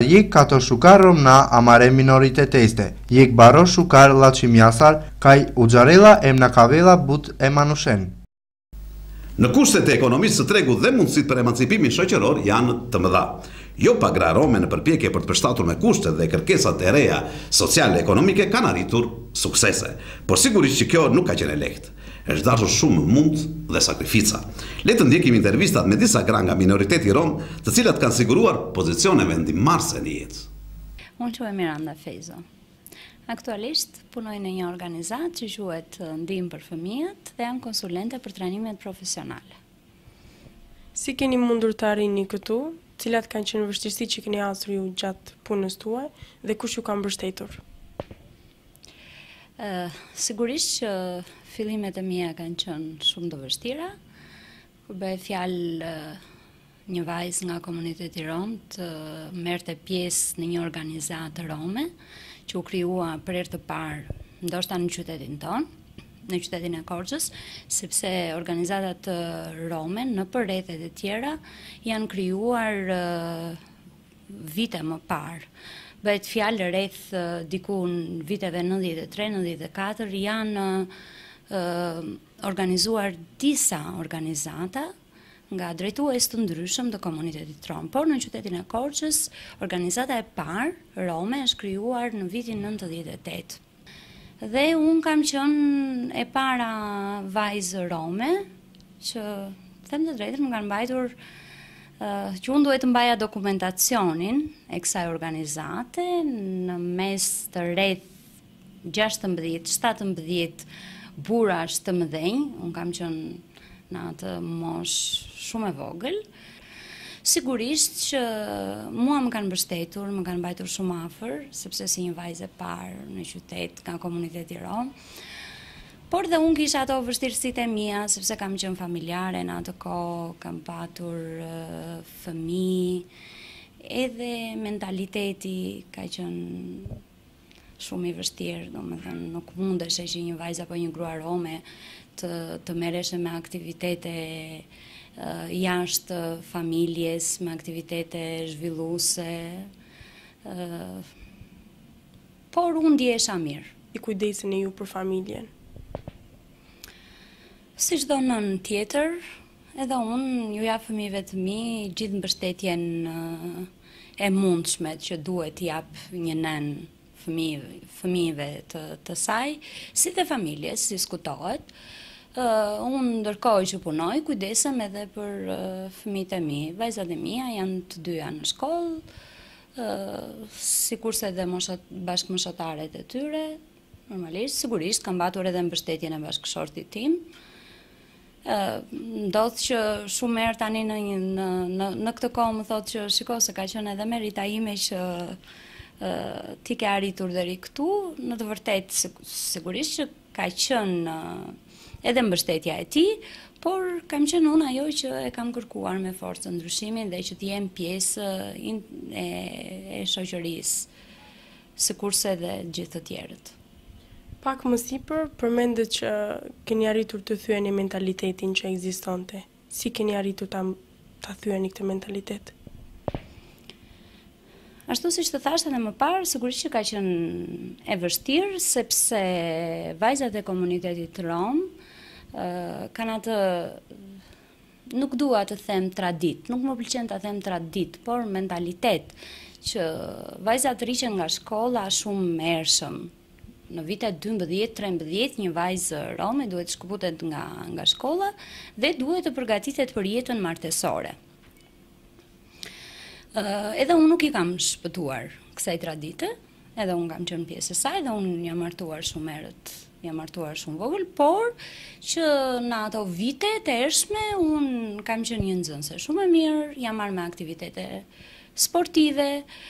Jek ka të shukar romna amare minoritete este. Jek baro shukar Llaçimjasar, kaj Uxharella emna kavella but e manushen. Në kushtet e ekonomisë së tregut dhe mundësitë për emancipimin shoqëror janë të mëdha. Jo pagra rome në përpjekje për të përshtatur me kushtet dhe kërkesat e reja sociale e ekonomike kanë arritur suksese, por sigurisht që kjo nuk ka qenë lehtë. Është dashur shumë mund dhe sakrifica. Le të ndjekim intervistat me disa gra nga minoriteti rom, të cilat kanë siguruar pozicione vendimmarrëse në jetë. Unë quhem Miranda Fejzo. Aktualisht punoj në një organizatë që quhet Ndihmë për Fëmijët dhe jam konsulente për trajnimet profesionale. Si keni mundur të arrini këtu? Cilat kanë qenë vështirësitë që keni pasur ju gjatë punës tuaj dhe kush ju ka mbështetur? Sigurisht që fillimet e mia kanë qenë shumë të vështira. Kur bëhet fjalë një vajzë nga komuniteti rom të merrte pjesë në një organizatë rome që u krijua për herë të parë, ndoshta në qytetin tonë, në qytetin e Korçës, sepse organizatat rome në përrethet e tjera janë krijuar vite më parë. Bëhet fjalë rreth diku në viteve 93-94 janë organizuar disa organizata nga drejtues të ndryshëm të komunitetit rom, por në qytetin e Korçës organizata e parë rome është krijuar në vitin 98. Dhe unë kam qenë e para vajzë rome që, them të drejtën, më kanë mbajtur që unë duhet të mbaja dokumentacionin e kësaj organizate në mes të rreth 16-17 burrash të mëdhenj. Unë kam qenë në atë mosh shumë e vogël. Sigurisht që mua më kanë mbështetur, më kanë mbajtur shumë afër, sepse si një vajzë e parë në qytet nga komuniteti rom. Por dhe unë kisha ato vështirësitë e mia, sepse kam qenë familjare në atë kohë, kam patur fëmijë, edhe mentaliteti ka qenë shumë i vështirë, domethënë nuk mundeshe që një vajzë apo një grua rome të merreshe me aktivitete jashtë familjes, me aktivitete zhvilluese, por unë ndjehesha mirë. I kujdeseni ju për familjen? Si çdo nën tjetër, edhe unë ju jap fëmijëve të mi gjithë mbështetjen e mundshme që duhet t'i jap një nën fëmijëve të saj, si dhe familjes, si diskutohet. Unë ndërkohë që punoj, kujdesem edhe për fëmijët e mi. Vajzat e mia janë të dyja në shkollë, sikurse edhe bashkëmoshatarët e tyre, normalisht, sigurisht kam patur edhe mbështetjen e bashkëshortit tim. Ndodh që shumë herë tani në këtë kohë më thotë që shiko se ka qenë edhe merita ime që ti ke arritur deri këtu. Në të vërtetë sigurisht që ka qenë edhe mbështetja e tij, por kam qenë unë ajo që e kam kërkuar me forcë ndryshimin dhe që të jem pjesë e shoqërisë, sikurse dhe gjithë të tjerët. Pak më sipër, përmendet që keni arritur të thyeni mentalitetin që ekzistonte. Si keni arritur ta thyeni këtë mentalitet? Ashtu siç të thashë edhe më parë, sigurisht që ka qenë e vështirë, sepse vajzat e komunitetit rom kanë atë, nuk dua të them tradit, nuk më pëlqen ta them tradit, por mentalitet që vajzat rriqen nga shkolla shumë mërshëm. Në vitet 12-13 një vajzë rome duhet shkëputet nga shkolla dhe duhet të përgatitet për jetën martesore. Edhe unë nuk i kam shpëtuar kësaj tradite, edhe unë kam qenë pjesë e saj, dhe unë jam martuar shumë herët, jam martuar shumë vogël, por që në ato vite të ershme unë kam qenë një nxënëse shumë e mirë, jam marrë me aktivitete sportive,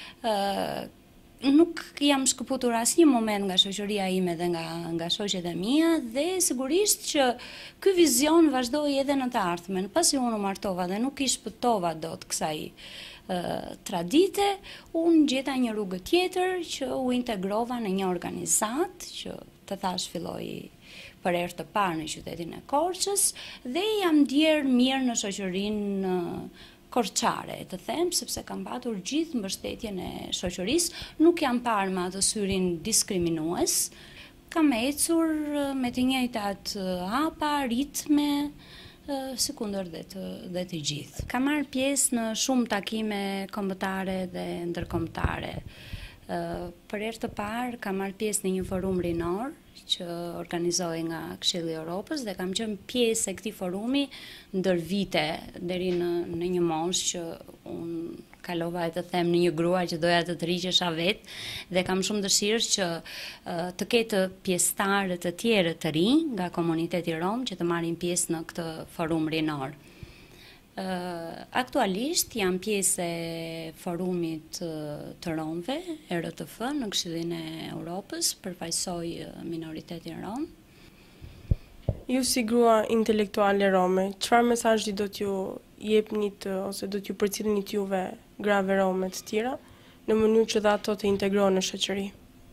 nuk jam shkëputur asnjë moment nga shoqëria ime dhe nga shoqet e mia, dhe sigurisht që ky vizion vazhdoi edhe në të ardhmen. Pasi unë u martova dhe nuk i shpëtova dot kësaj tradite, unë gjeta një rrugë tjetër që u integrova në një organizat që të thash filloi për herë të parë në qytetin e Korçës dhe jam ndier mirë në shoqërinë korçare, të them, sepse kam patur gjithë mbështetjen e shoqërisë, nuk jam parë me atë syrin diskriminues, kam ecur me të njëjtat hapa, ritme, sekundër dhe të gjithë. Kam marrë pjesë në shumë takime kombëtare dhe ndërkombëtare. Për herë të parë kam marrë pjesë në një forum rinor që organizohej nga Këshilli i Evropës dhe kam qenë pjesë e këtij forumi ndër vite deri në një moshë që unë kalova të them në një grua që doja të rriqesha vetë dhe kam shumë dëshirë që të ketë pjesëtarë të tjerë të rinj nga komuniteti rom që të marrin pjesë në këtë forum rinor. Aktualisht jam pjesë e forumit të romëve, RTF, në Këshillin e Europës, përfaqësoj minoritetin rom. Ju si grua intelektuale rome, çfarë mesazhi do t'ju jepnit ose do t'ju përcjellnit juve grave rome të tjera në mënyrë që dhe ato të integrohen në shoqëri?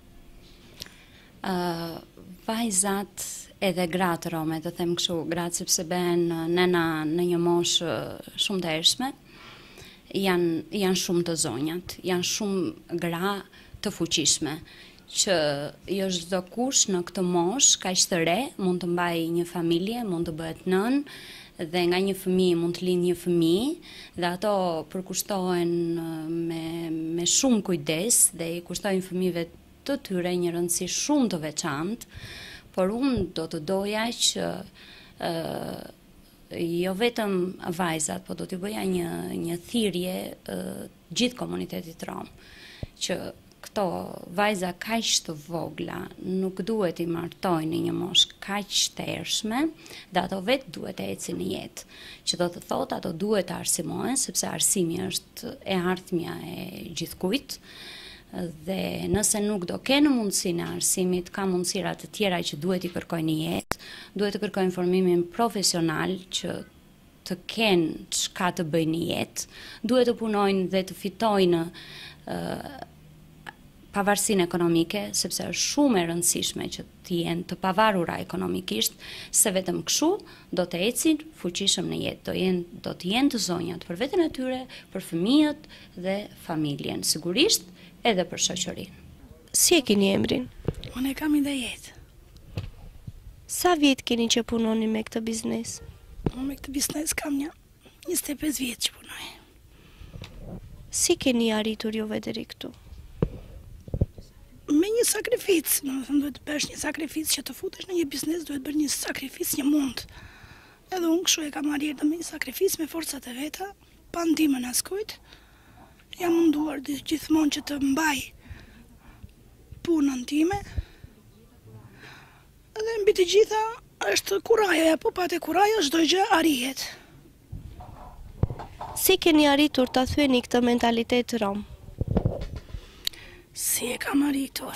Vajzat edhe gratë rome, të them kështu, gratë sepse behen nëna në një moshë shumë të ershme, janë shumë të zonjat, janë shumë gra të fuqishme, që jo çdo kush në këtë moshë kaq të re mund të mbajë një familje, mund të bëhet nën, dhe nga një fëmijë mund të lindë një fëmijë, dhe ato përkushtohen me shumë kujdes dhe i kushtojnë fëmijëve të tyre një rëndësi shumë të veçantë, por unë do të doja që jo vetëm vajzat, po do t'ju bëja një thirrje gjithë komunitetit rom, që këto vajza kaq të vogla nuk duhet i martojnë në një moshë kaq të ershme, dhe ato vetë duhet të ecin në jetë, që do të thotë ato duhet të arsimohen, sepse arsimi është e ardhmja e gjithkujt. Dhe nëse nuk do kenë mundësinë e arsimit, ka mundësira të tjera që duhet i kërkojnë në jetë, duhet të kërkojnë formimin profesional që të kenë çka të bëjnë në jetë, duhet të punojnë dhe të fitojnë pavarësinë ekonomike, sepse është shumë e rëndësishme që të jenë të pavarura ekonomikisht, se vetëm kështu do të ecin fuqishëm në jetë, do të jenë të zonjat për veten e tyre, për fëmijët dhe familjen, sigurisht edhe për shoqërinë. Si e keni emrin? Unë e kam ide jetë. Sa vjet keni që punoni me këtë biznes? Unë me këtë biznes kam 25 vjet që punoj. Si keni arritur juve deri këtu? Me një sakrificë, duhet të bësh një sakrificë që të futesh në një biznes, duhet bërë një sakrificë, një mund. Edhe unë kështu e kam arritur me një sakrificë me forcat e veta, pa ndihmën askujt. Jam munduar gjithmonë që të mbaj punën time. Dhe mbi të gjitha është kuraja, po pa te kuraja çdo gjë arrihet. Si keni arritur ta thyeni këtë mentalitet rom? Si e kam arritur?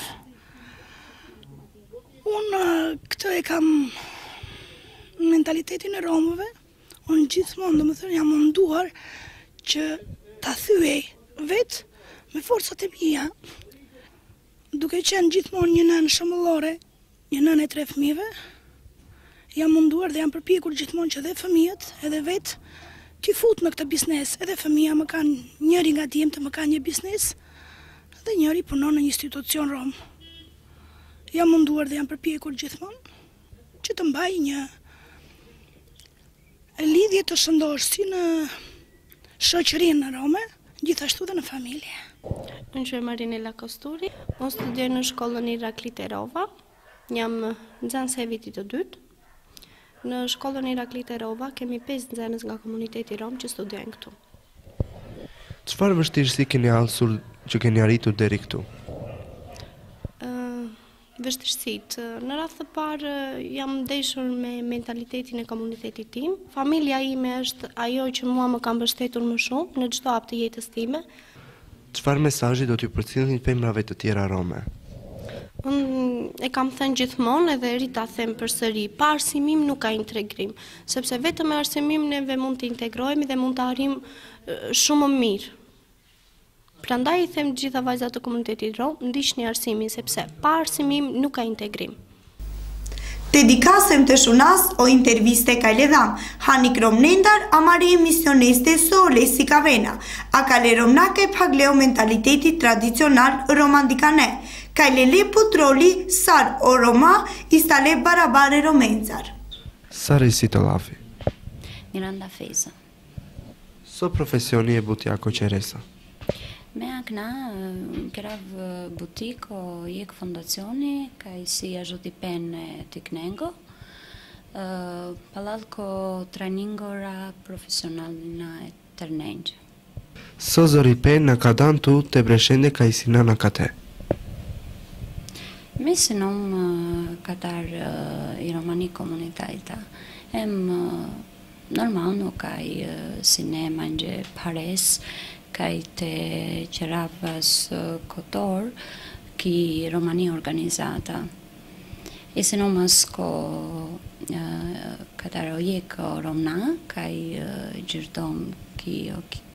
Unë këtë e kam mentalitetin e romëve. Unë gjithmonë, domethënë, jam munduar që ta thyej vetë me forcat e mia, duke qenë gjithmonë një nënë shëmbullore, një nënë e 3 fëmijëve, jam munduar dhe jam përpjekur gjithmonë që edhe fëmijët, edhe vetë, t'i fut në këtë biznes, edhe fëmija më kanë njëri nga djemtë më kanë një biznes, dhe njëri punon në një institucion rom. Jam munduar dhe jam përpjekur gjithmonë që të mbaj një lidhje të shëndosh si në shoqërinë rome, gjithashtu dhe në familje. Unë quhem Marinela Kosturi, unë studioj në shkollën Irakli Terova, jam nxënëse e vitit të dytë. Në shkollën Irakli Terova kemi 5 nxënës nga komuniteti rom që studiojnë këtu. Çfarë vështirësi keni hasur që keni arritur deri këtu? Vështirësitë. Në radhë të parë jam ndeshur me mentalitetin e komunitetit tim. Familja ime është ajo që mua më ka mbështetur më shumë në çdo hap të jetës time. Çfarë mesazhi do t'ju përcjellni femrave të tjera rome? Unë e kam thënë gjithmonë edhe rita them përsëri, pa arsimim nuk ka integrim, sepse vetëm me arsimim neve mund të integrohemi dhe mund të arrim shumë më mirë. Prandaj i them gjitha vajzat të komunitetit rom, ndiqni arsimin sepse pa arsimim nuk ka integrim. Dedicasem të shunas o interviste ka le dham, hanik romnendar amari emisioneste so le si kavena, a ka le romnake pagleo mentalitetit tradicional romandikane, ka le le putroli sar o Roma istale barabare romenzar. Sari si të lafi. Miranda Feza. So profesioni e butja koqeresa. Me akna krav butik o jek fondacioni kaj si ajutipene të knengo, palalko treningora profesionalna e tërnengjë. So zori pen në ka dan tu të breshende ka i sina në kate. Me sinom katar i romani komunitajta, normal nuk kaj sine mangje pares, kaj të qeravas kotor ki romani organizata. E se no masko katar ojek romna, kaj gjirdom ki